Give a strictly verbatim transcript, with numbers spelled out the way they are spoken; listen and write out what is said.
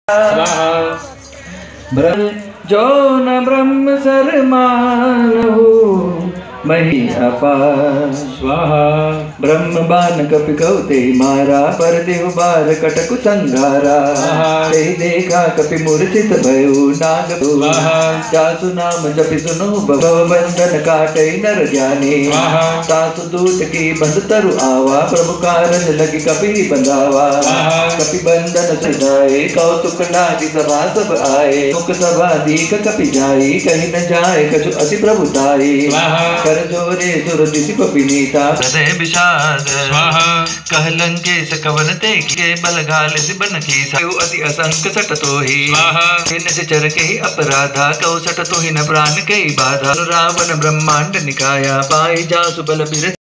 ब्रह्म जो न ब्रह्म सरमानहु मही अपार स्वाहा। ब्रह्म बान कपि कौते मारा पर देव बार कटकु संघारा। ते देखा कपि मूर्छित भयो नाग जासु नाम जपि सुनो भव बंधन काटे नर जाने। सासु दूत की बंध तरु आवा प्रभु कारज लगी कपि बंधावा। कपि बंधन सजाए कौतुक लागी सभा सब आए। मुख सभा दीख कपि जाई कहीं न जाए कछु अति प्रभुताई। कर जोरे सुर दिशि पपिनीता हृदय विषाद कह लंकेश कवन ते के बल घाल सिबन की अति असंक सट तो ही से चर के ही अपराधा कौ सट तो ही न प्राण के बाधा। रावण ब्रह्मांड निकाया पाई जासु बल बिर